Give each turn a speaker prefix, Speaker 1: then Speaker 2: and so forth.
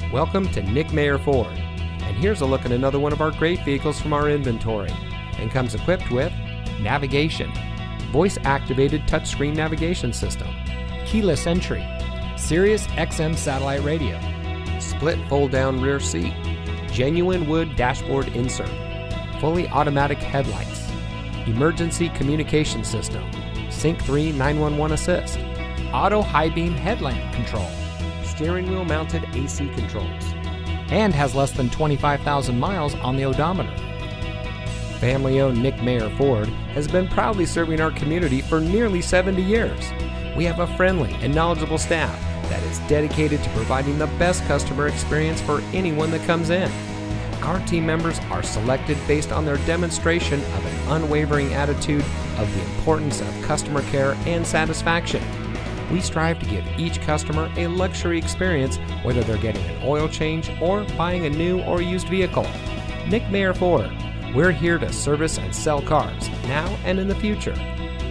Speaker 1: Welcome to Nick Mayer Ford, and here's a look at another one of our great vehicles from our inventory, and comes equipped with navigation, voice-activated touchscreen navigation system,
Speaker 2: keyless entry, Sirius XM satellite radio,
Speaker 1: split fold-down rear seat, genuine wood dashboard insert, fully automatic headlights, emergency communication system, Sync 3 911 assist,
Speaker 2: auto high beam headlamp control,
Speaker 1: steering wheel mounted AC controls,
Speaker 2: and has less than 25,000 miles on the odometer.
Speaker 1: Family-owned Nick Mayer Ford has been proudly serving our community for nearly 70 years. We have a friendly and knowledgeable staff that is dedicated to providing the best customer experience for anyone that comes in. Our team members are selected based on their demonstration of an unwavering attitude of the importance of customer care and satisfaction. We strive to give each customer a luxury experience, whether they're getting an oil change or buying a new or used vehicle. Nick Mayer Ford, we're here to service and sell cars now and in the future.